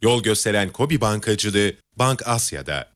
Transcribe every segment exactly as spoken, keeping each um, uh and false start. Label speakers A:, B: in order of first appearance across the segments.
A: Yol gösteren KOBİ bankacılığı Bank Asya'da.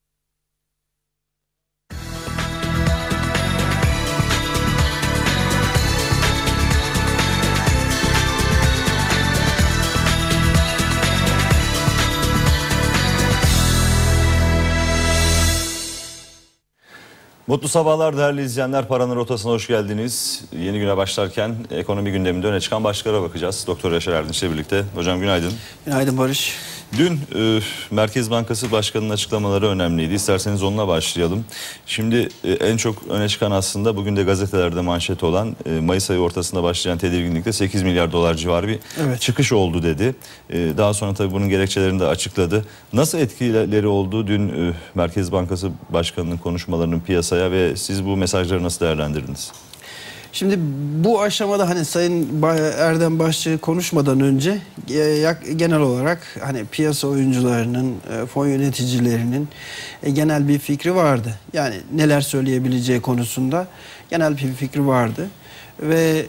B: Mutlu sabahlar değerli izleyenler. Paranın Rotası'na hoş geldiniz. Yeni güne başlarken ekonomi gündeminde öne çıkan başlıklara bakacağız. Doktor Yaşar Erdinç'le birlikte. Hocam günaydın.
C: Günaydın Barış.
B: Dün e, Merkez Bankası Başkanı'nın açıklamaları önemliydi. İsterseniz onunla başlayalım. Şimdi e, en çok öne çıkan aslında bugün de gazetelerde manşet olan e, Mayıs ayı ortasında başlayan tedirginlikte sekiz milyar dolar civarı bir evet. çıkış oldu dedi. E, daha sonra tabii bunun gerekçelerini de açıkladı. Nasıl etkileri oldu dün e, Merkez Bankası Başkanı'nın konuşmalarının piyasaya ve siz bu mesajları nasıl değerlendirdiniz?
C: Şimdi bu aşamada hani Sayın Erdem Başçı konuşmadan önce genel olarak hani piyasa oyuncularının, fon yöneticilerinin genel bir fikri vardı. Yani neler söyleyebileceği konusunda genel bir fikri vardı. Ve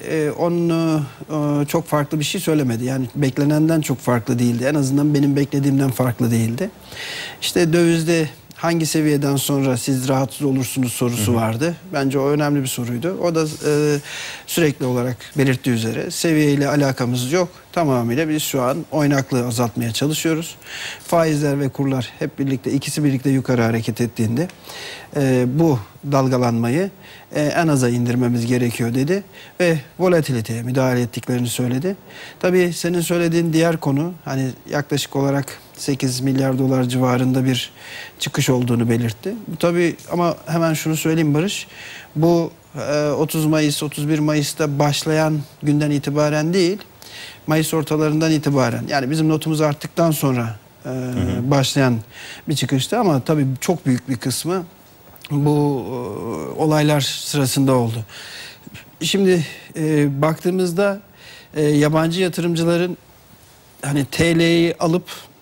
C: onu çok farklı bir şey söylemedi. Yani beklenenden çok farklı değildi. En azından benim beklediğimden farklı değildi. İşte dövizde hangi seviyeden sonra siz rahatsız olursunuz sorusu vardı. Bence o önemli bir soruydu. O da e, sürekli olarak belirttiği üzere seviyeyle alakamız yok. Tamamıyla biz şu an oynaklığı azaltmaya çalışıyoruz. Faizler ve kurlar hep birlikte, ikisi birlikte yukarı hareket ettiğinde e, bu dalgalanmayı e, en aza indirmemiz gerekiyor dedi. Ve volatiliteye müdahale ettiklerini söyledi. Tabii senin söylediğin diğer konu hani yaklaşık olarak sekiz milyar dolar civarında bir çıkış olduğunu belirtti. Bu tabii ama hemen şunu söyleyeyim Barış. Bu otuz Mayıs, otuz bir Mayıs'ta başlayan günden itibaren değil, Mayıs ortalarından itibaren, yani bizim notumuz arttıktan sonra hı hı. başlayan bir çıkıştı ama tabii çok büyük bir kısmı bu olaylar sırasında oldu. Şimdi e, baktığımızda e, yabancı yatırımcıların hani T L'yi alıp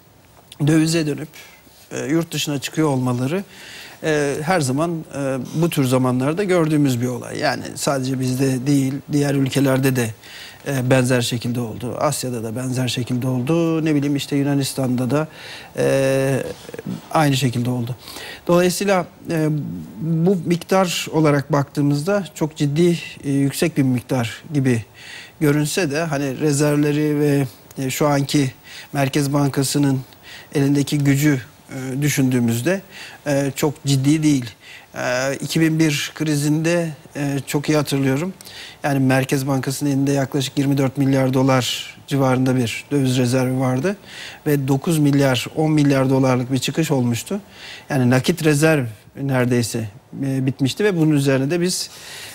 C: dövize dönüp e, yurt dışına çıkıyor olmaları e, her zaman e, bu tür zamanlarda gördüğümüz bir olay. Yani sadece bizde değil, diğer ülkelerde de e, benzer şekilde oldu. Asya'da da benzer şekilde oldu. Ne bileyim işte Yunanistan'da da e, aynı şekilde oldu. Dolayısıyla e, bu miktar olarak baktığımızda çok ciddi, e, yüksek bir miktar gibi görünse de hani rezervleri ve e, şu anki Merkez Bankası'nın elindeki gücü e, düşündüğümüzde e, çok ciddi değil. E, iki bin bir krizinde e, çok iyi hatırlıyorum. Yani Merkez Bankası'nın elinde yaklaşık yirmi dört milyar dolar civarında bir döviz rezervi vardı. Ve dokuz milyar, on milyar dolarlık bir çıkış olmuştu. Yani nakit rezerv neredeyse e, bitmişti ve bunun üzerine de biz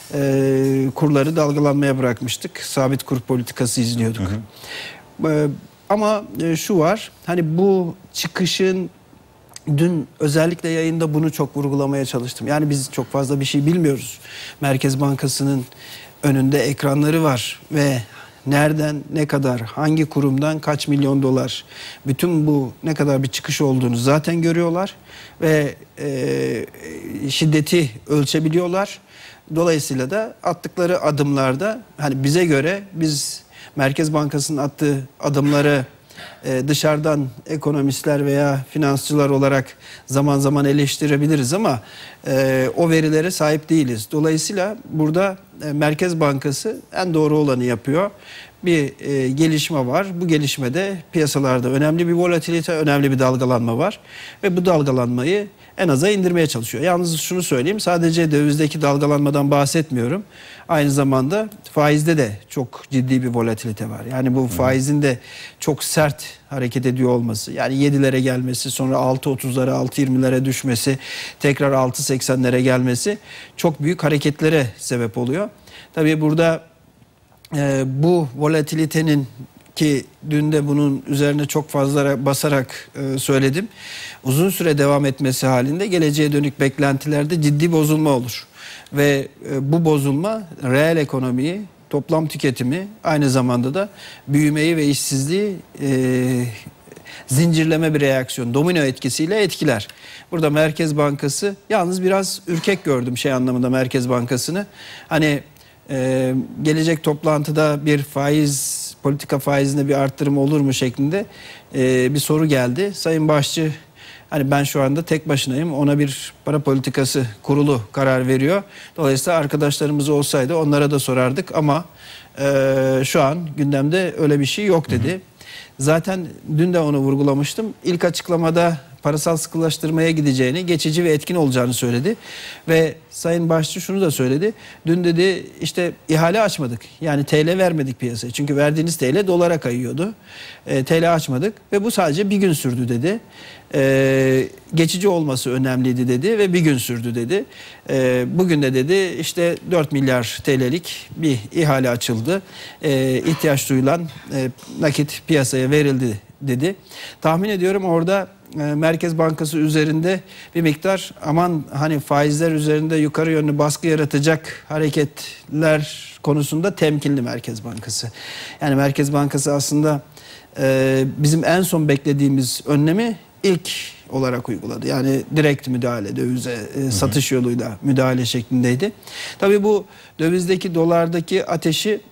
C: e, kurları dalgalanmaya bırakmıştık. Sabit kur politikası izliyorduk. Hı hı. E, Ama şu var, hani bu çıkışın dün özellikle yayında bunu çok vurgulamaya çalıştım. Yani biz çok fazla bir şey bilmiyoruz. Merkez Bankası'nın önünde ekranları var ve nereden ne kadar, hangi kurumdan kaç milyon dolar, bütün bu ne kadar bir çıkış olduğunu zaten görüyorlar ve e, şiddeti ölçebiliyorlar. Dolayısıyla da attıkları adımlarda hani bize göre biz Merkez Bankası'nın attığı adımları e, dışarıdan ekonomistler veya finansçılar olarak zaman zaman eleştirebiliriz ama e, o verilere sahip değiliz. Dolayısıyla burada e, Merkez Bankası en doğru olanı yapıyor. Bir e, gelişme var. Bu gelişmede piyasalarda önemli bir volatilite, önemli bir dalgalanma var. Ve bu dalgalanmayı en aza indirmeye çalışıyor. Yalnız şunu söyleyeyim, sadece dövizdeki dalgalanmadan bahsetmiyorum. Aynı zamanda faizde de çok ciddi bir volatilite var. Yani bu faizin de çok sert hareket ediyor olması. Yani yedilere gelmesi, sonra altı otuzlara, altı yirmilere düşmesi, tekrar altı seksenlere gelmesi çok büyük hareketlere sebep oluyor. Tabii burada e, bu volatilitenin, ki dün de bunun üzerine çok fazla basarak e, söyledim, uzun süre devam etmesi halinde geleceğe dönük beklentilerde ciddi bozulma olur. Ve e, bu bozulma reel ekonomiyi, toplam tüketimi, aynı zamanda da büyümeyi ve işsizliği e, zincirleme bir reaksiyon, domino etkisiyle etkiler. Burada Merkez Bankası, yalnız biraz ürkek gördüm şey anlamında Merkez Bankası'nı. Hani e, gelecek toplantıda bir faiz politika faizinde bir arttırım olur mu şeklinde e, bir soru geldi. Sayın Başçı, hani ben şu anda tek başınayım, ona bir para politikası kurulu karar veriyor. Dolayısıyla arkadaşlarımız olsaydı onlara da sorardık ama e, şu an gündemde öyle bir şey yok dedi. Hı hı. Zaten dün de onu vurgulamıştım. İlk açıklamada parasal sıkılaştırmaya gideceğini, geçici ve etkin olacağını söyledi. Ve Sayın Başçı şunu da söyledi. Dün dedi işte ihale açmadık. Yani T L vermedik piyasaya. Çünkü verdiğiniz T L dolara kayıyordu. E, T L açmadık ve bu sadece bir gün sürdü dedi. E, geçici olması önemliydi dedi ve bir gün sürdü dedi. E, bugün de dedi işte dört milyar T L'lik bir ihale açıldı. E, ihtiyaç duyulan e, nakit piyasaya verildi dedi. Tahmin ediyorum orada Merkez Bankası üzerinde bir miktar aman hani faizler üzerinde yukarı yönlü baskı yaratacak hareketler konusunda temkinli Merkez Bankası. Yani Merkez Bankası aslında e, bizim en son beklediğimiz önlemi ilk olarak uyguladı. Yani direkt müdahale, dövize e, satış yoluyla müdahale şeklindeydi. Tabii bu dövizdeki, dolardaki ateşi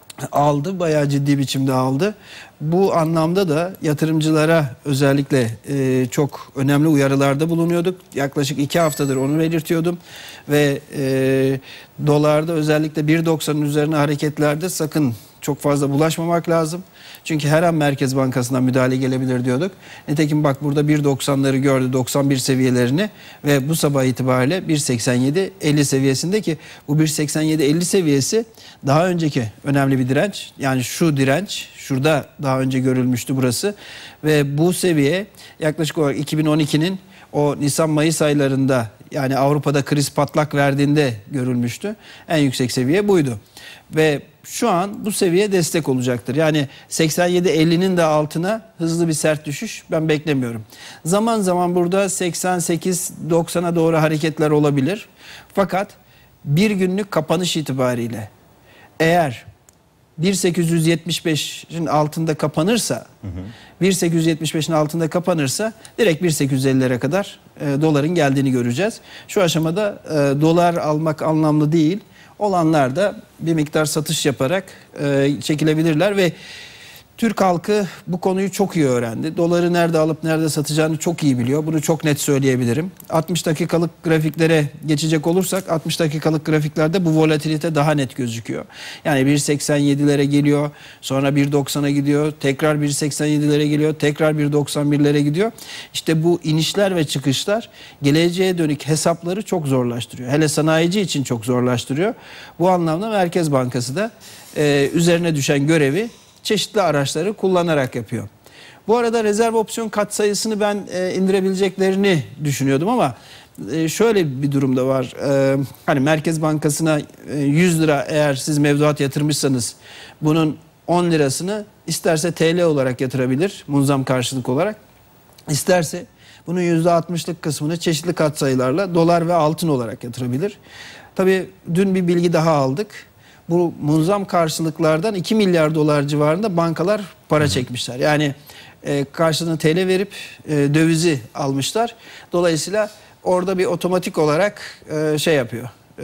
C: aldı, bayağı ciddi biçimde aldı. Bu anlamda da yatırımcılara özellikle e, çok önemli uyarılarda bulunuyorduk. Yaklaşık iki haftadır onu belirtiyordum. Ve e, dolarda özellikle bir doksanın üzerine hareketlerde sakın çok fazla bulaşmamak lazım. Çünkü her an Merkez Bankası'ndan müdahale gelebilir diyorduk. Nitekim bak burada bir doksanları gördü, doksan bir seviyelerini ve bu sabah itibariyle bir seksen yedi elli seviyesinde ki bu bir seksen yedi elli seviyesi daha önceki önemli bir direnç. Yani şu direnç şurada daha önce görülmüştü burası ve bu seviye yaklaşık olarak iki bin on ikinin o Nisan-Mayıs aylarında yani Avrupa'da kriz patlak verdiğinde görülmüştü. En yüksek seviye buydu. Ve şu an bu seviye destek olacaktır. Yani seksen yedi ellinin de altına hızlı bir sert düşüş ben beklemiyorum. Zaman zaman burada seksen sekiz doksana doğru hareketler olabilir. Fakat bir günlük kapanış itibariyle eğer bir sekiz yüz yetmiş beşin altında kapanırsa, hı hı. bir sekiz yüz yetmiş beşin altında kapanırsa direkt bir sekiz yüz ellilere kadar e, doların geldiğini göreceğiz. Şu aşamada e, dolar almak anlamlı değil. Olanlar da bir miktar satış yaparak e, çekilebilirler ve Türk halkı bu konuyu çok iyi öğrendi. Doları nerede alıp nerede satacağını çok iyi biliyor. Bunu çok net söyleyebilirim. altmış dakikalık grafiklere geçecek olursak altmış dakikalık grafiklerde bu volatilite daha net gözüküyor. Yani bir seksen yedilere geliyor, sonra bir doksana gidiyor, tekrar bir seksen yedilere geliyor, tekrar bir doksan birlere gidiyor. İşte bu inişler ve çıkışlar geleceğe dönük hesapları çok zorlaştırıyor. Hele sanayici için çok zorlaştırıyor. Bu anlamda Merkez Bankası da e, üzerine düşen görevi çeşitli araçları kullanarak yapıyor. Bu arada rezerv opsiyon katsayısını ben e, indirebileceklerini düşünüyordum ama e, şöyle bir durumda var. E, hani Merkez Bankası'na e, yüz lira eğer siz mevduat yatırmışsanız bunun on lirasını isterse T L olarak yatırabilir, munzam karşılık olarak. İsterse bunun yüzde altmışlık kısmını çeşitli katsayılarla dolar ve altın olarak yatırabilir. Tabii dün bir bilgi daha aldık. Bu munzam karşılıklardan iki milyar dolar civarında bankalar para çekmişler. Yani e, karşılığını T L verip e, dövizi almışlar. Dolayısıyla orada bir otomatik olarak e, şey yapıyor. E,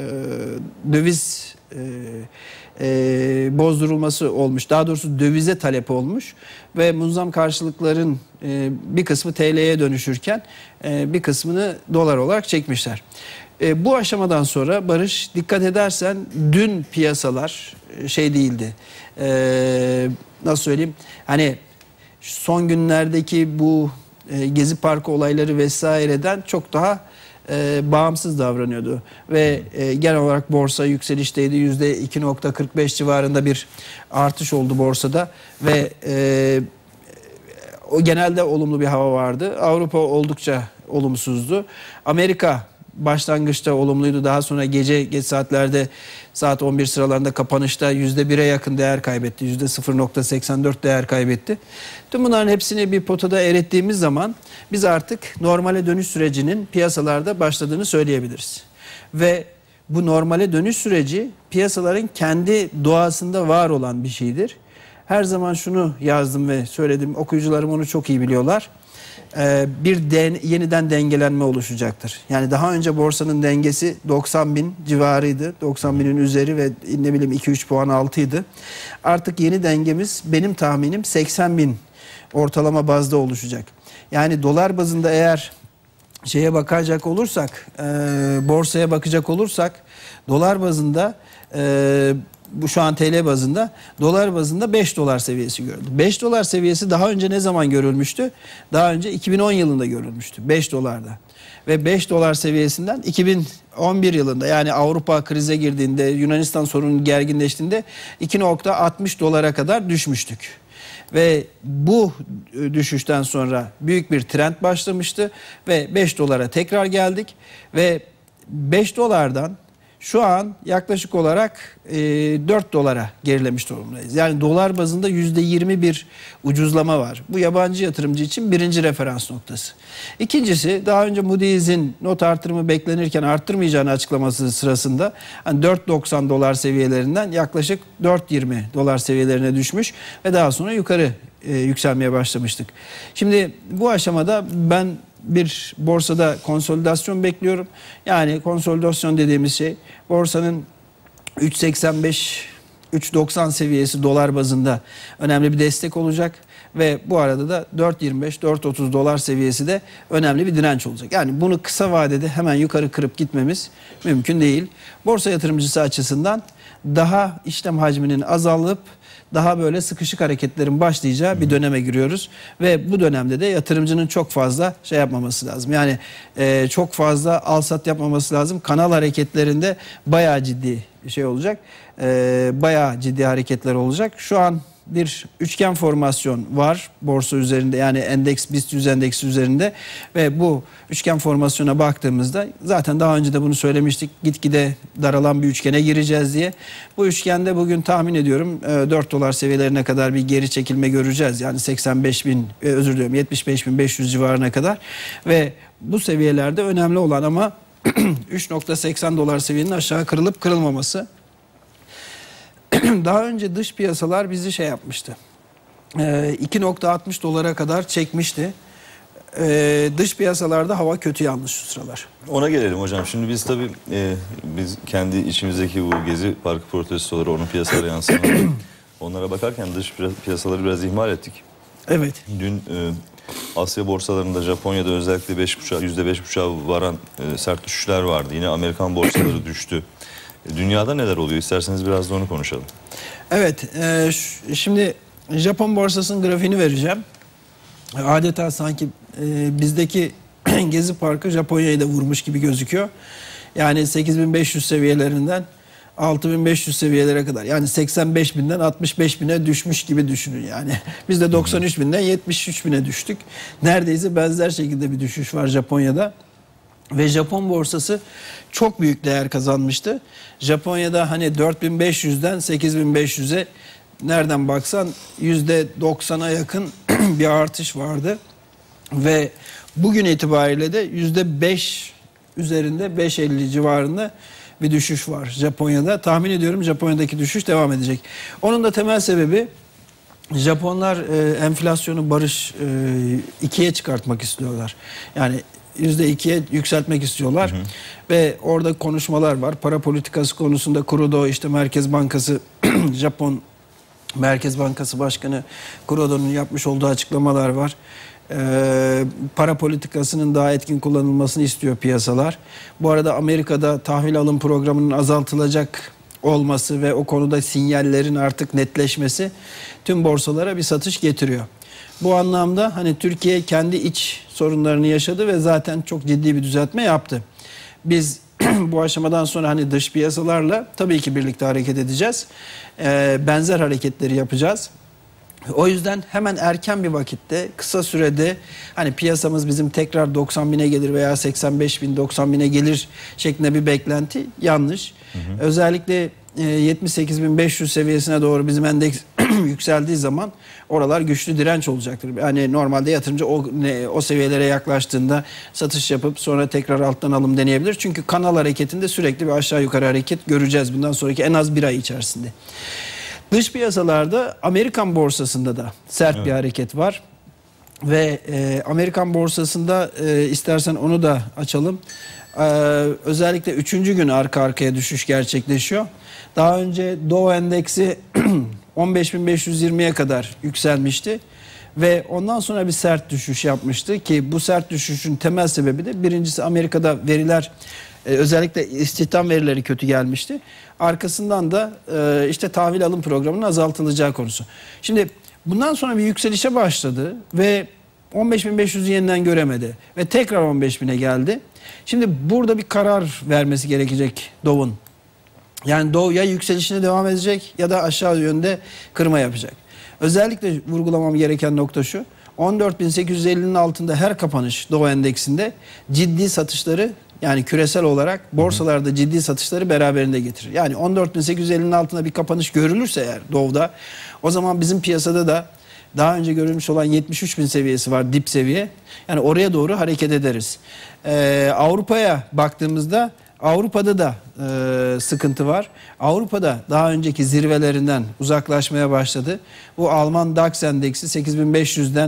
C: döviz e, e, bozdurulması olmuş. Daha doğrusu dövize talep olmuş. Ve munzam karşılıkların e, bir kısmı T L'ye dönüşürken e, bir kısmını dolar olarak çekmişler. E, bu aşamadan sonra Barış dikkat edersen dün piyasalar şey değildi. E, nasıl söyleyeyim? Hani son günlerdeki bu e, Gezi Parkı olayları vesaireden çok daha e, bağımsız davranıyordu. Ve e, genel olarak borsa yükselişteydi. yüzde iki nokta kırk beş civarında bir artış oldu borsada. Ve e, o genelde olumlu bir hava vardı. Avrupa oldukça olumsuzdu. Amerika başlangıçta olumluydu. Daha sonra gece geç saatlerde saat on bir sıralarında kapanışta yüzde bire yakın değer kaybetti. yüzde sıfır nokta seksen dört değer kaybetti. Tüm bunların hepsini bir potada erittiğimiz zaman biz artık normale dönüş sürecinin piyasalarda başladığını söyleyebiliriz. Ve bu normale dönüş süreci piyasaların kendi doğasında var olan bir şeydir. Her zaman şunu yazdım ve söyledim. Okuyucularım onu çok iyi biliyorlar. e, bir den, yeniden dengelenme oluşacaktır. Yani daha önce borsanın dengesi doksan bin civarıydı. doksan binin üzeri ve ne bileyim iki üç puan altıydı. Artık yeni dengemiz benim tahminim seksen bin ortalama bazda oluşacak. Yani dolar bazında eğer şeye bakacak olursak, e, borsaya bakacak olursak dolar bazında e, bu şu an T L bazında, dolar bazında beş dolar seviyesi görüldü. beş dolar seviyesi daha önce ne zaman görülmüştü? Daha önce iki bin on yılında görülmüştü beş dolarda. Ve beş dolar seviyesinden iki bin on bir yılında, yani Avrupa krize girdiğinde, Yunanistan sorunu gerginleştiğinde iki nokta altmış dolara kadar düşmüştük. Ve bu düşüşten sonra büyük bir trend başlamıştı ve beş dolara tekrar geldik ve beş dolardan şu an yaklaşık olarak e, dört dolara gerilemiş durumdayız. Yani dolar bazında yüzde yirmi bir ucuzlama var. Bu yabancı yatırımcı için birinci referans noktası. İkincisi, daha önce Moody's'in not artırımı beklenirken arttırmayacağını açıklaması sırasında hani dört doksan dolar seviyelerinden yaklaşık dört yirmi dolar seviyelerine düşmüş ve daha sonra yukarı e, yükselmeye başlamıştık. Şimdi bu aşamada ben bir borsada konsolidasyon bekliyorum. Yani konsolidasyon dediğimiz şey borsanın üç seksen beş üç doksan seviyesi dolar bazında önemli bir destek olacak ve bu arada da dört yirmi beş dört otuz dolar seviyesi de önemli bir direnç olacak. Yani bunu kısa vadede hemen yukarı kırıp gitmemiz mümkün değil. Borsa yatırımcısı açısından daha işlem hacminin azalıp daha böyle sıkışık hareketlerin başlayacağı bir döneme giriyoruz. Ve bu dönemde de yatırımcının çok fazla şey yapmaması lazım. Yani e, çok fazla al sat yapmaması lazım. Kanal hareketlerinde bayağı ciddi şey olacak. E, bayağı ciddi hareketler olacak. Şu an bir üçgen formasyon var borsa üzerinde, yani endeks BIST yüz endeksi üzerinde ve bu üçgen formasyona baktığımızda zaten daha önce de bunu söylemiştik, gitgide daralan bir üçgene gireceğiz diye. Bu üçgende bugün tahmin ediyorum dört dolar seviyelerine kadar bir geri çekilme göreceğiz. Yani seksen beş bin özür diliyorum yetmiş beş bin beş yüz civarına kadar ve bu seviyelerde önemli olan ama üç nokta seksen dolar seviyenin aşağı kırılıp kırılmaması. Daha önce dış piyasalar bizi şey yapmıştı. iki nokta altmış dolara kadar çekmişti. Dış piyasalarda hava kötü yalnız şu sıralar.
B: Ona gelelim hocam. Şimdi biz tabii e, biz kendi içimizdeki bu Gezi Parkı protestoları, onun piyasalara yansımaları, onlara bakarken dış piyasaları biraz ihmal ettik.
C: Evet.
B: Dün e, Asya borsalarında, Japonya'da özellikle beş buçuk yüzde beş buçuğa varan e, sert düşüşler vardı. Yine Amerikan borsaları düştü. Dünyada neler oluyor? İsterseniz biraz da onu konuşalım.
C: Evet, e, şimdi Japon borsasının grafiğini vereceğim. Adeta sanki e, bizdeki Gezi Parkı Japonya'yı da vurmuş gibi gözüküyor. Yani sekiz bin beş yüz seviyelerinden altı bin beş yüz seviyelere kadar. Yani seksen beş binden altmış beş bine düşmüş gibi düşünün yani. Biz de doksan üç binden yetmiş üç bine düştük. Neredeyse benzer şekilde bir düşüş var Japonya'da. Ve Japon borsası çok büyük değer kazanmıştı. Japonya'da hani dört bin beş yüzden sekiz bin beş yüze nereden baksan yüzde doksana yakın bir artış vardı. Ve bugün itibariyle de yüzde beş üzerinde, beş elli civarında bir düşüş var Japonya'da. Tahmin ediyorum Japonya'daki düşüş devam edecek. Onun da temel sebebi Japonlar e, enflasyonu barış e, ikiye çıkartmak istiyorlar. Yani yüzde ikiye yükseltmek istiyorlar. Hı hı. Ve orada konuşmalar var. Para politikası konusunda Kuroda, işte Merkez Bankası, Japon Merkez Bankası Başkanı Kuroda'nın yapmış olduğu açıklamalar var. Ee, para politikasının daha etkin kullanılmasını istiyor piyasalar. Bu arada Amerika'da tahvil alım programının azaltılacak olması ve o konuda sinyallerin artık netleşmesi tüm borsalara bir satış getiriyor. Bu anlamda hani Türkiye kendi iç sorunlarını yaşadı ve zaten çok ciddi bir düzeltme yaptı. Biz bu aşamadan sonra hani dış piyasalarla tabii ki birlikte hareket edeceğiz. Ee, benzer hareketleri yapacağız. O yüzden hemen erken bir vakitte, kısa sürede hani piyasamız bizim tekrar doksan bine gelir veya seksen beş bin doksan bine gelir şeklinde bir beklenti yanlış. Hı hı. Özellikle yetmiş sekiz bin beş yüz seviyesine doğru bizim endeks yükseldiği zaman oralar güçlü direnç olacaktır. Yani normalde yatırımcı o, ne, o seviyelere yaklaştığında satış yapıp sonra tekrar alttan alım deneyebilir. Çünkü kanal hareketinde sürekli bir aşağı yukarı hareket göreceğiz bundan sonraki en az bir ay içerisinde. Dış piyasalarda Amerikan borsasında da sert evet. bir hareket var. Ve e, Amerikan borsasında e, istersen onu da açalım. E, özellikle üçüncü gün arka arkaya düşüş gerçekleşiyor. Daha önce Dow Endeksi on beş bin beş yüz yirmiye kadar yükselmişti. Ve ondan sonra bir sert düşüş yapmıştı ki bu sert düşüşün temel sebebi de birincisi Amerika'da veriler, e, özellikle istihdam verileri kötü gelmişti. Arkasından da e, işte tahvil alım programının azaltılacağı konusu. Şimdi bundan sonra bir yükselişe başladı ve on beş bin beş yüzü yeniden göremedi ve tekrar on beş bine geldi. Şimdi burada bir karar vermesi gerekecek Dow'un. Yani Dow ya yükselişine devam edecek ya da aşağı yönde kırma yapacak. Özellikle vurgulamam gereken nokta şu: on dört bin sekiz yüz ellinin altında her kapanış Dow Endeksinde ciddi satışları, yani küresel olarak borsalarda ciddi satışları beraberinde getirir. Yani on dört bin sekiz yüz ellinin altında bir kapanış görülürse eğer Dow'da, o zaman bizim piyasada da daha önce görülmüş olan yetmiş üç bin seviyesi var, dip seviye. Yani oraya doğru hareket ederiz. Ee, Avrupa'ya baktığımızda Avrupa'da da e, sıkıntı var. Avrupa'da daha önceki zirvelerinden uzaklaşmaya başladı. Bu Alman DAX endeksi sekiz bin beş yüzden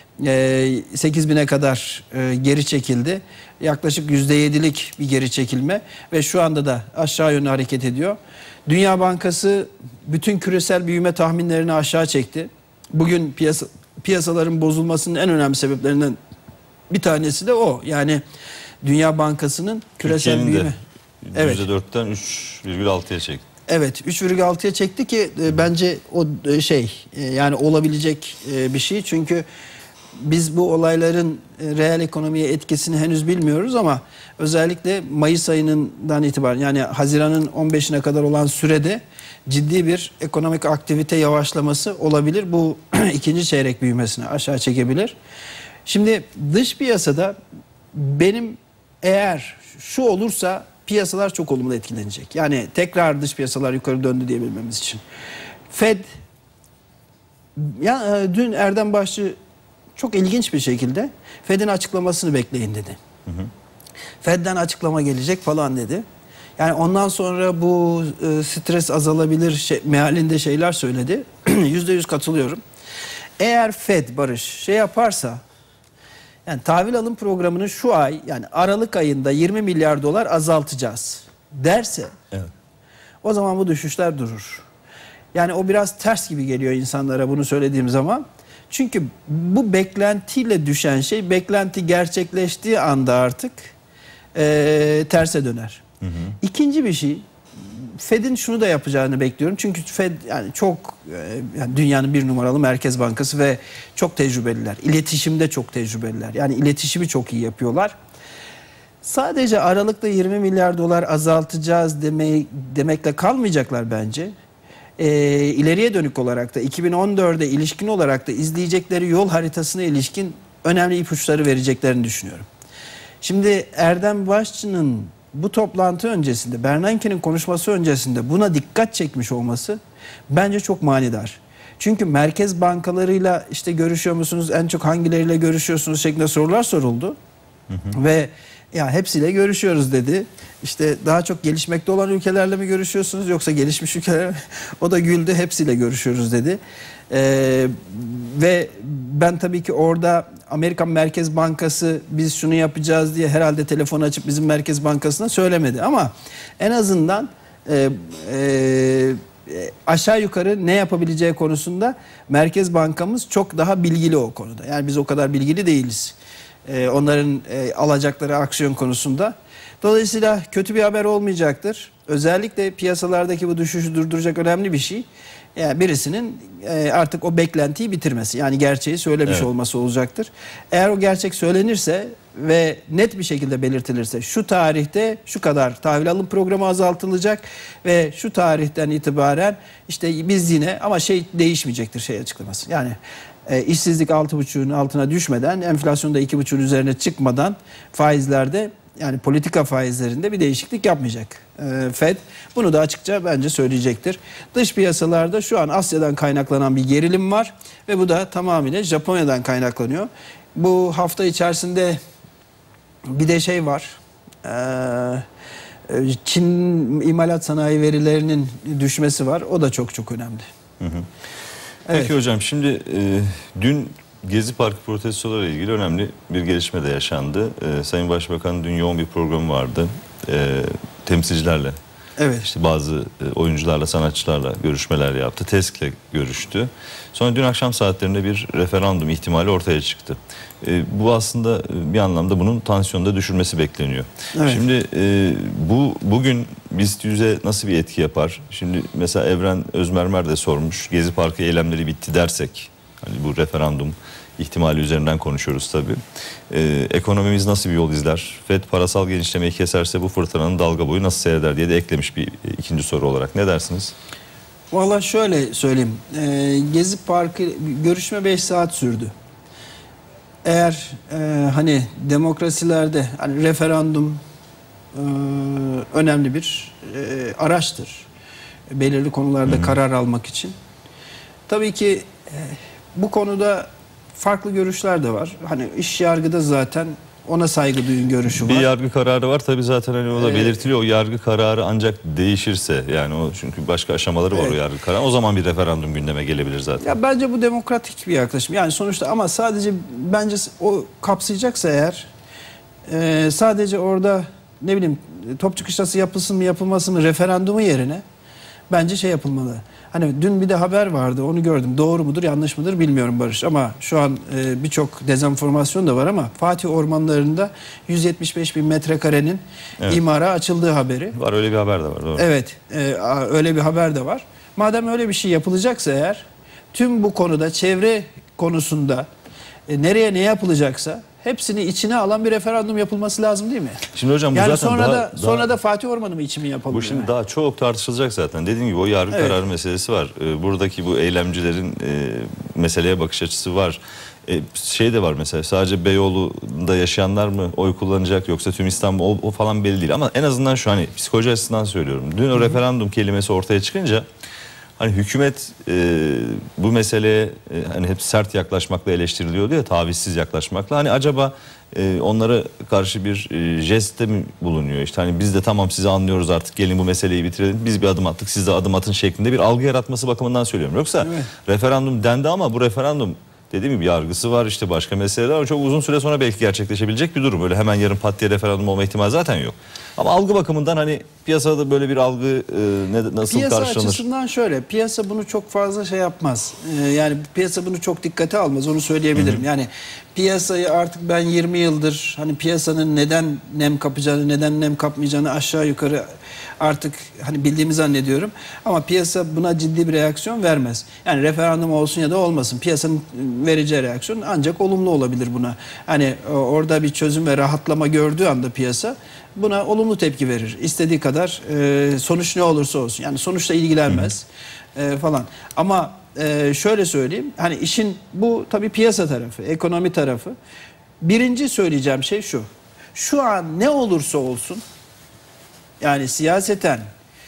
C: e, sekiz bine kadar e, geri çekildi. Yaklaşık yüzde yedilik bir geri çekilme ve şu anda da aşağı yönlü hareket ediyor. Dünya Bankası bütün küresel büyüme tahminlerini aşağı çekti. Bugün piyasa, piyasaların bozulmasının en önemli sebeplerinden bir tanesi de o. Yani Dünya Bankası'nın küresel büyüme.
B: Evet. yüzde dörtten üç virgül altıya çekti. Evet,
C: üç virgül altıya çekti ki e, bence o e, şey e, yani olabilecek e, bir şey. Çünkü biz bu olayların e, reel ekonomiye etkisini henüz bilmiyoruz ama özellikle Mayıs ayından itibaren, yani Haziran'ın on beşine kadar olan sürede ciddi bir ekonomik aktivite yavaşlaması olabilir. Bu ikinci çeyrek büyümesini aşağı çekebilir. Şimdi dış piyasada benim, eğer şu olursa piyasalar çok olumlu etkilenecek. Yani tekrar dış piyasalar yukarı döndü diyebilmemiz için. Fed, ya dün Erdem Başçı çok ilginç bir şekilde Fed'in açıklamasını bekleyin dedi. Hı hı. Fed'den açıklama gelecek falan dedi. Yani ondan sonra bu e, stres azalabilir şey, mealinde şeyler söyledi. Yüzde yüz katılıyorum. Eğer Fed, Barış, şey yaparsa, yani tahvil alım programını şu ay, yani Aralık ayında yirmi milyar dolar azaltacağız derse, evet, o zaman bu düşüşler durur. Yani o biraz ters gibi geliyor insanlara bunu söylediğim zaman. Çünkü bu beklentiyle düşen şey, beklenti gerçekleştiği anda artık e, terse döner. Hı hı. İkinci bir şey, Fed'in şunu da yapacağını bekliyorum. Çünkü Fed yani çok yani dünyanın bir numaralı merkez bankası ve çok tecrübeliler. İletişimde çok tecrübeliler. Yani iletişimi çok iyi yapıyorlar. Sadece Aralık'ta yirmi milyar dolar azaltacağız demeyi, demekle kalmayacaklar bence. E, ileriye dönük olarak da iki bin on dörde ilişkin olarak da izleyecekleri yol haritasına ilişkin önemli ipuçları vereceklerini düşünüyorum. Şimdi Erdem Başçı'nın bu toplantı öncesinde, Bernanke'nin konuşması öncesinde buna dikkat çekmiş olması bence çok manidar. Çünkü merkez bankalarıyla işte görüşüyor musunuz, en çok hangileriyle görüşüyorsunuz şeklinde sorular soruldu. Hı hı. Ve ya hepsiyle görüşüyoruz dedi. İşte daha çok gelişmekte olan ülkelerle mi görüşüyorsunuz yoksa gelişmiş ülkeler mi? O da güldü, hepsiyle görüşüyoruz dedi. Ee, ve ben tabii ki orada Amerikan Merkez Bankası biz şunu yapacağız diye herhalde telefon açıp bizim Merkez Bankası'na söylemedi. Ama en azından e, e, aşağı yukarı ne yapabileceği konusunda Merkez Bankamız çok daha bilgili o konuda. Yani biz o kadar bilgili değiliz. E, onların e, alacakları aksiyon konusunda. Dolayısıyla kötü bir haber olmayacaktır. Özellikle piyasalardaki bu düşüşü durduracak önemli bir şey, yani birisinin e, artık o beklentiyi bitirmesi, yani gerçeği söylemiş, evet, olması olacaktır. Eğer o gerçek söylenirse ve net bir şekilde belirtilirse şu tarihte şu kadar tahvil alım programı azaltılacak ve şu tarihten itibaren işte biz yine, ama şey değişmeyecektir şey açıklaması. Yani e, işsizlik altı buçuğun altına düşmeden, enflasyon da iki buçuğun üzerine çıkmadan faizlerde, yani politika faizlerinde bir değişiklik yapmayacak e, Fed. Bunu da açıkça bence söyleyecektir. Dış piyasalarda şu an Asya'dan kaynaklanan bir gerilim var ve bu da tamamıyla Japonya'dan kaynaklanıyor. Bu hafta içerisinde bir de şey var. E, Çin imalat sanayi verilerinin düşmesi var. O da çok çok önemli.
B: Hı hı. Peki evet hocam, şimdi e, dün Gezi Parkı protestolarıyla ilgili önemli bir gelişme de yaşandı. Ee, Sayın Başbakan dün yoğun bir programı vardı. Ee, temsilcilerle,
C: Evet.
B: işte bazı e, oyuncularla, sanatçılarla görüşmeler yaptı. TESK'le görüştü. Sonra dün akşam saatlerinde bir referandum ihtimali ortaya çıktı. Ee, bu aslında bir anlamda bunun tansiyonu da düşürmesi bekleniyor.
C: Evet.
B: Şimdi e, bu bugün BIST yüze nasıl bir etki yapar? Şimdi mesela Evren Özmermer de sormuş. Gezi Parkı eylemleri bitti dersek, hani bu referandum ihtimali üzerinden konuşuyoruz tabii. Ee, ekonomimiz nasıl bir yol izler? FED parasal genişlemeyi keserse bu fırtınanın dalga boyu nasıl seyreder diye de eklemiş bir ikinci soru olarak. Ne dersiniz?
C: Valla şöyle söyleyeyim. Ee, Gezi Parkı görüşme beş saat sürdü. Eğer e, hani demokrasilerde hani referandum e, önemli bir e, araçtır. Belirli konularda Hı-hı. karar almak için. Tabii ki e, bu konuda farklı görüşler de var. Hani iş yargıda zaten ona saygı duyun görüşü var.
B: Bir yargı kararı var tabii zaten hani o da
C: Ee,
B: belirtiliyor. O yargı kararı ancak değişirse, yani o çünkü başka aşamaları var evet. o yargı kararı. O zaman bir referandum gündeme gelebilir zaten.
C: Ya bence bu demokratik bir yaklaşım. Yani sonuçta ama sadece bence o kapsayacaksa eğer e, sadece orada ne bileyim top çıkışlası yapılsın mı yapılmasın mı referandumu yerine bence şey yapılmalı. Hani dün bir de haber vardı, onu gördüm. Doğru mudur yanlış mıdır bilmiyorum Barış, ama şu an e, birçok dezenformasyon da var, ama Fatih ormanlarında yüz yetmiş beş bin metrekarenin evet. imara açıldığı haberi.
B: Var, öyle bir haber de var. Doğru.
C: Evet, e, öyle bir haber de var. Madem öyle bir şey yapılacaksa eğer, tüm bu konuda çevre konusunda e, nereye ne yapılacaksa hepsini içine alan bir referandum yapılması lazım değil mi?
B: Şimdi hocam bu
C: yani
B: zaten
C: sonra
B: daha,
C: da
B: daha,
C: sonra da Fatih Ormanı mı içimi yapalım?
B: Bu şimdi
C: yani?
B: daha çok tartışılacak zaten. Dediğim gibi o yargı evet. kararı meselesi var. Buradaki bu eylemcilerin e, meseleye bakış açısı var. E, şey de var mesela, sadece Beyoğlu'nda yaşayanlar mı oy kullanacak yoksa tüm İstanbul, o, o falan belli değil. Ama en azından şu hani psikoloji açısından söylüyorum. Dün o Hı-hı. referandum kelimesi ortaya çıkınca hani hükümet e, bu meseleye e, hani hep sert yaklaşmakla eleştiriliyordu ya, tavizsiz yaklaşmakla. Hani acaba e, onlara karşı bir e, jestte mi bulunuyor? İşte hani biz de tamam sizi anlıyoruz artık, gelin bu meseleyi bitirelim. Biz bir adım attık, siz de adım atın şeklinde bir algı yaratması bakımından söylüyorum. Yoksa evet. referandum dendi ama bu referandum dediğim gibi yargısı var, işte başka meseleler var. Çok uzun süre sonra belki gerçekleşebilecek bir durum. Öyle hemen yarın pat diye referandum olma ihtimali zaten yok. Ama algı bakımından hani piyasada böyle bir algı e, ne, nasıl
C: piyasa
B: karşılanır? Piyasa açısından
C: şöyle, piyasa bunu çok fazla şey yapmaz. Ee, yani piyasa bunu çok dikkate almaz, onu söyleyebilirim. Hı hı. Yani piyasayı artık ben yirmi yıldır hani piyasanın neden nem kapacağını, neden nem kapmayacağını aşağı yukarı artık hani bildiğimi zannediyorum. Ama piyasa buna ciddi bir reaksiyon vermez. Yani referandum olsun ya da olmasın, piyasanın vereceği reaksiyon ancak olumlu olabilir buna. Hani orada bir çözüm ve rahatlama gördüğü anda piyasa buna olumlu tepki verir. İstediği kadar e, sonuç ne olursa olsun. Yani sonuçla ilgilenmez e, falan. Ama e, şöyle söyleyeyim. Hani işin bu tabii piyasa tarafı, ekonomi tarafı. Birinci söyleyeceğim şey şu. Şu an ne olursa olsun, yani siyaseten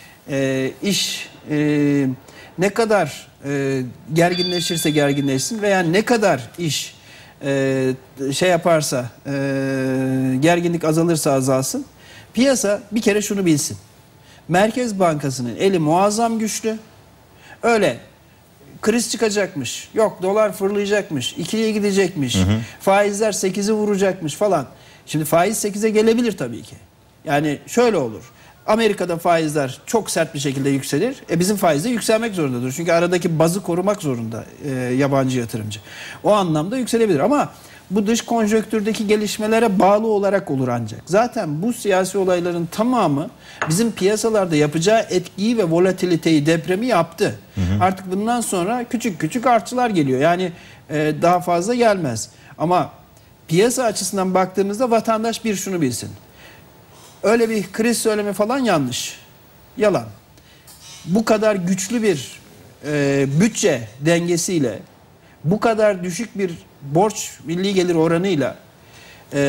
C: e, iş e, ne kadar e, gerginleşirse gerginleşsin veya ne kadar iş e, şey yaparsa e, gerginlik azalırsa azalsın, piyasa bir kere şunu bilsin. Merkez Bankası'nın eli muazzam güçlü. Öyle kriz çıkacakmış, yok dolar fırlayacakmış, ikiye gidecekmiş, hı hı. faizler sekizi vuracakmış falan. Şimdi faiz sekize gelebilir tabii ki. Yani şöyle olur. Amerika'da faizler çok sert bir şekilde yükselir. E bizim faiz de yükselmek zorundadır. Çünkü aradaki bazı korumak zorunda e, yabancı yatırımcı. O anlamda yükselebilir ama bu dış konjonktürdeki gelişmelere bağlı olarak olur ancak. Zaten bu siyasi olayların tamamı bizim piyasalarda yapacağı etkiyi ve volatiliteyi, depremi yaptı. Hı hı. Artık bundan sonra küçük küçük artılar geliyor. Yani e, daha fazla gelmez. Ama piyasa açısından baktığımızda vatandaş bir şunu bilsin. Öyle bir kriz söylemi falan yanlış. Yalan. Bu kadar güçlü bir e, bütçe dengesiyle, bu kadar düşük bir borç milli gelir oranıyla e,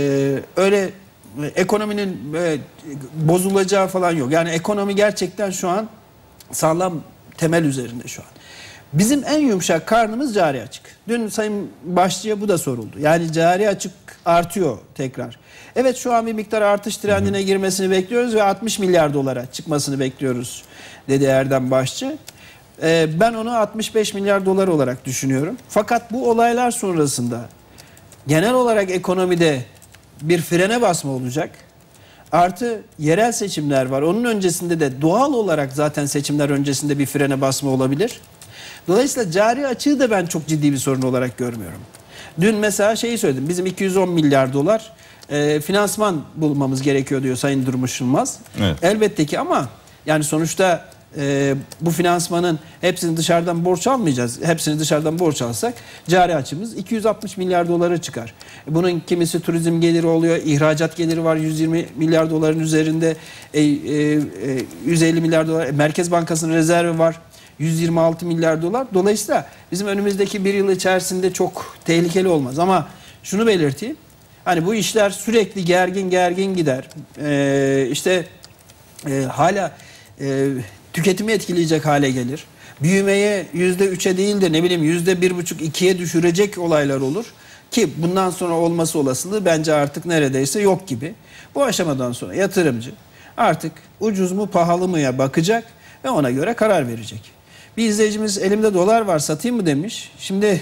C: öyle ekonominin e, bozulacağı falan yok. Yani ekonomi gerçekten şu an sağlam temel üzerinde şu an. Bizim en yumuşak karnımız cari açık. Dün Sayın Başçı'ya bu da soruldu. Yani cari açık artıyor tekrar. Evet, şu an bir miktar artış trendine girmesini bekliyoruz ve altmış milyar dolara çıkmasını bekliyoruz dedi Erdem Başçı. Ee, ben onu altmış beş milyar dolar olarak düşünüyorum. Fakat bu olaylar sonrasında genel olarak ekonomide bir frene basma olacak. Artı yerel seçimler var. Onun öncesinde de doğal olarak zaten seçimler öncesinde bir frene basma olabilir. Dolayısıyla cari açığı da ben çok ciddi bir sorun olarak görmüyorum. Dün mesela şeyi söyledim. Bizim iki yüz on milyar dolar e, finansman bulmamız gerekiyor diyor Sayın Durmuş Yılmaz.
B: Evet.
C: Elbette ki ama yani sonuçta e, bu finansmanın hepsini dışarıdan borç almayacağız. Hepsini dışarıdan borç alsak cari açımız iki yüz altmış milyar dolara çıkar. Bunun kimisi turizm geliri oluyor, ihracat geliri var yüz yirmi milyar doların üzerinde, e, e, e, yüz elli milyar dolar. Merkez Bankası'nın rezervi var. yüz yirmi altı milyar dolar. Dolayısıyla bizim önümüzdeki bir yıl içerisinde çok tehlikeli olmaz. Ama şunu belirteyim. Hani bu işler sürekli gergin gergin gider. Ee, işte e, hala e, tüketimi etkileyecek hale gelir. Büyümeye yüzde üçe değil de ne bileyim yüzde bir buçuk ikiye düşürecek olaylar olur. Ki bundan sonra olması olasılığı bence artık neredeyse yok gibi. Bu aşamadan sonra yatırımcı artık ucuz mu pahalı mıya bakacak ve ona göre karar verecek. Bir izleyicimiz elimde dolar var satayım mı demiş. Şimdi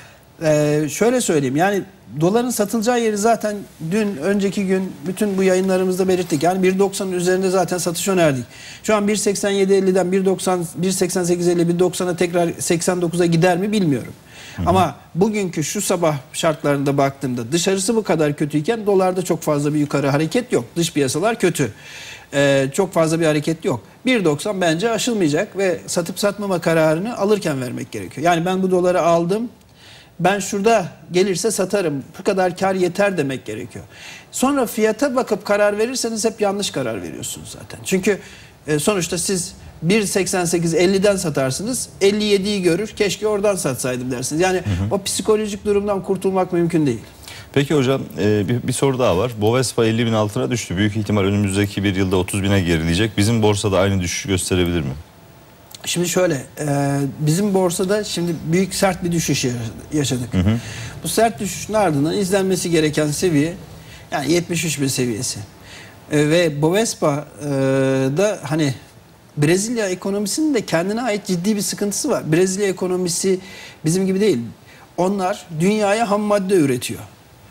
C: e, şöyle söyleyeyim yani doların satılacağı yeri zaten dün önceki gün bütün bu yayınlarımızda belirttik. Yani bir doksanın üzerinde zaten satış önerdik. Şu an bir seksen yedi elliden bir doksan, bir seksen sekiz elli, bir doksana tekrar seksen dokuza gider mi bilmiyorum. Hı hı. Ama bugünkü şu sabah şartlarında baktığımda dışarısı bu kadar kötüyken dolarda çok fazla bir yukarı hareket yok. Dış piyasalar kötü. Ee, çok fazla bir hareket yok. bir doksan bence aşılmayacak ve satıp satmama kararını alırken vermek gerekiyor. Yani ben bu doları aldım. Ben şurada gelirse satarım. Bu kadar kar yeter demek gerekiyor. Sonra fiyata bakıp karar verirseniz hep yanlış karar veriyorsunuz zaten. Çünkü e, sonuçta siz bir seksen sekiz elliden satarsınız. elli yediyi görür. Keşke oradan satsaydım dersiniz. Yani hı hı. o psikolojik durumdan kurtulmak mümkün değil.
B: Peki hocam e, bir, bir soru daha var. Bovespa elli bin altına düştü. Büyük ihtimal önümüzdeki bir yılda otuz bine gerileyecek. Bizim borsada aynı düşüş gösterebilir mi?
C: Şimdi şöyle, e, bizim borsada şimdi büyük sert bir düşüş yaşadık. Hı hı. Bu sert düşüşün ardından izlenmesi gereken seviye yani yetmiş üç bin seviyesi. E, ve Bovespa e, da hani Brezilya ekonomisinin de kendine ait ciddi bir sıkıntısı var. Brezilya ekonomisi bizim gibi değil. Onlar dünyaya ham madde üretiyor.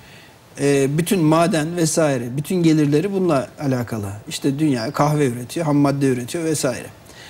C: E, bütün maden vesaire, bütün gelirleri bununla alakalı. İşte dünyaya kahve üretiyor, ham madde üretiyor vesaire.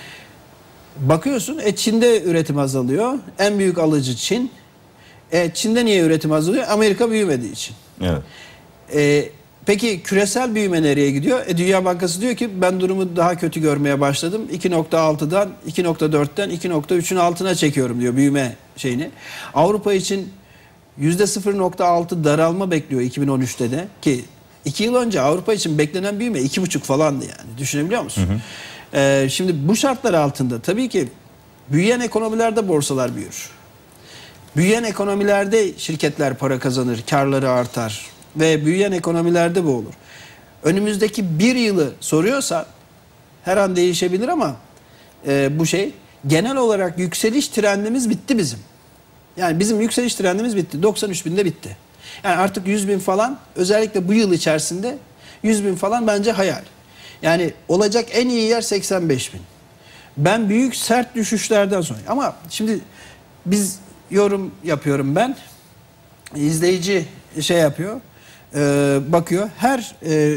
C: Bakıyorsun e, Çin'de üretim azalıyor. En büyük alıcı Çin. E, Çin'de niye üretim azalıyor? Amerika büyümediği için. Evet. E, peki küresel büyüme nereye gidiyor? E, Dünya Bankası diyor ki ben durumu daha kötü görmeye başladım. iki nokta altıdan iki nokta dörtten iki nokta üçün altına çekiyorum diyor büyüme şeyini. Avrupa için yüzde sıfır nokta altı daralma bekliyor iki bin on üçte de. Ki iki yıl önce Avrupa için beklenen büyüme iki buçuk falandı yani. Düşünebiliyor musun? Hı hı. Ee, şimdi bu şartlar altında tabii ki büyüyen ekonomilerde borsalar büyür. Büyüyen ekonomilerde şirketler para kazanır, karları artar ve büyüyen ekonomilerde bu olur. Önümüzdeki bir yılı soruyorsa her an değişebilir ama e, bu şey genel olarak yükseliş trendimiz bitti bizim. Yani bizim yükseliş trendimiz bitti. doksan üç binde bitti. Yani artık yüz bin falan özellikle bu yıl içerisinde yüz bin falan bence hayal. Yani olacak en iyi yer seksen beş bin. Ben büyük sert düşüşlerden sonra ama şimdi biz yorum yapıyorum ben. İzleyici şey yapıyor. E, bakıyor. Her e,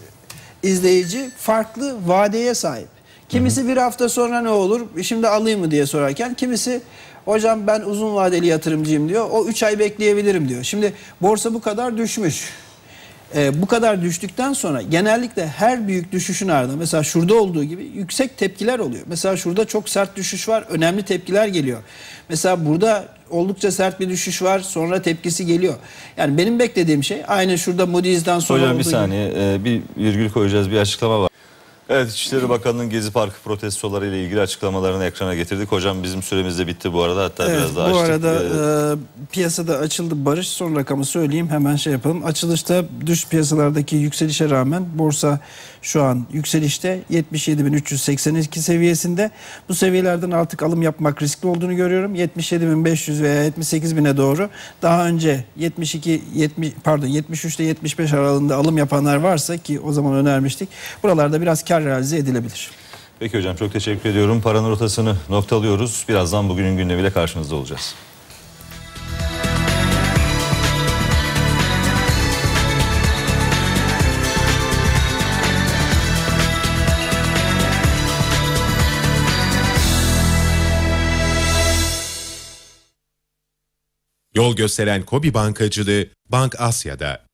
C: izleyici farklı vadeye sahip. Kimisi hı hı. bir hafta sonra ne olur? Şimdi alayım mı diye sorarken kimisi hocam ben uzun vadeli yatırımcıyım diyor. O üç ay bekleyebilirim diyor. Şimdi borsa bu kadar düşmüş. Ee, bu kadar düştükten sonra genellikle her büyük düşüşün ardından mesela şurada olduğu gibi yüksek tepkiler oluyor. Mesela şurada çok sert düşüş var, önemli tepkiler geliyor. Mesela burada oldukça sert bir düşüş var, sonra tepkisi geliyor. Yani benim beklediğim şey aynı şurada Moody's'den sonra
B: hocam,
C: olduğu
B: bir saniye
C: gibi.
B: e, bir virgül koyacağız, bir açıklama var. Evet, İçişleri Bakanı'nın Gezi Parkı protestoları ile ilgili açıklamalarını ekrana getirdik. Hocam bizim süremiz de bitti bu arada. Hatta
C: evet,
B: biraz daha
C: bu
B: açtık.
C: arada
B: ee...
C: e, piyasada açıldı barış. Son rakamı söyleyeyim. Hemen şey yapalım. Açılışta dış piyasalardaki yükselişe rağmen borsa şu an yükselişte yetmiş yedi bin üç yüz seksen iki seviyesinde. Bu seviyelerden artık alım yapmak riskli olduğunu görüyorum. yetmiş yedi bin beş yüz veya yetmiş sekiz bine doğru. Daha önce yetmiş iki yetmiş pardon yetmiş üç ile yetmiş beş aralığında alım yapanlar varsa ki o zaman önermiştik. Buralarda biraz kar realize edilebilir.
B: Peki hocam, çok teşekkür ediyorum. Paranın rotasını noktalıyoruz. Birazdan bugünün gündemiyle karşınızda olacağız.
A: Yol gösteren KOBİ Bankacılığı Bank Asya'da.